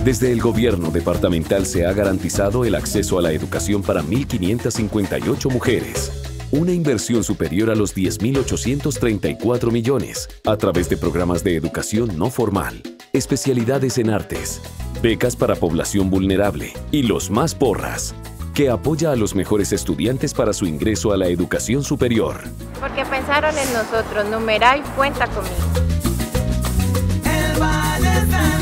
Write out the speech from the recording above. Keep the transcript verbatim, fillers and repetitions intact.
Desde el gobierno departamental se ha garantizado el acceso a la educación para mil quinientas cincuenta y ocho mujeres. Una inversión superior a los diez mil ochocientos treinta y cuatro millones a través de programas de educación no formal, especialidades en artes, becas para población vulnerable y los más porras, que apoya a los mejores estudiantes para su ingreso a la educación superior. Porque pensaron en nosotros, Numeral cuenta conmigo. El Valle